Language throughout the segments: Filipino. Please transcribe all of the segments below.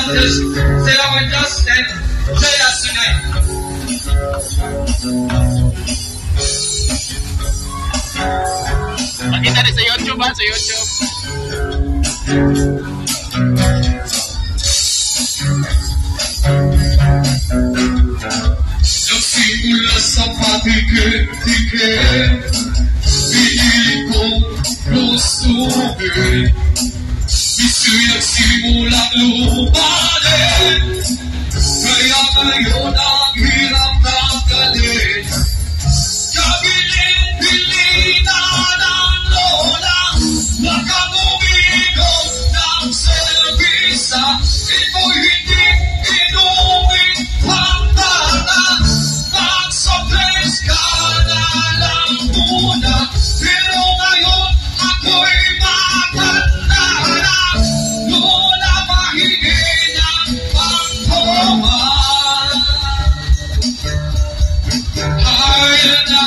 sila with Justin, say that tonight. Makita rin sa YouTube ha, sa YouTube. Nagsimula sa patikit-tikit, pinili kong gustuhin. Iso'y nagsimulang lumalit, kaya ngayon ang hirap ng galit. Kabilin-bilin na ng lola, nakamumigo ng servisa. Ito'y hindi inumin pang bata, magsoples ka na lang muna. Pero ngayon ako'y matanda na, lola mahigin ang pangkoma. Kaya na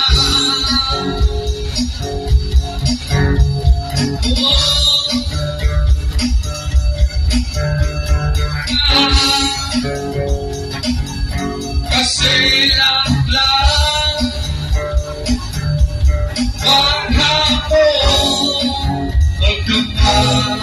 kasi lang maghapon magdamag.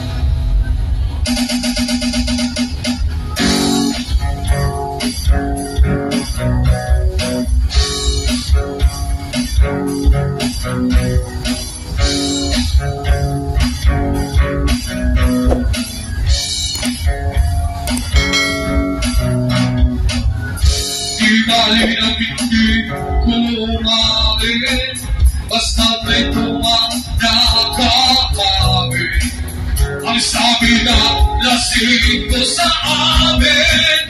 Di bali na hindi kumain, basta may tumandakain. Ang sabi na lasing ko sa amin,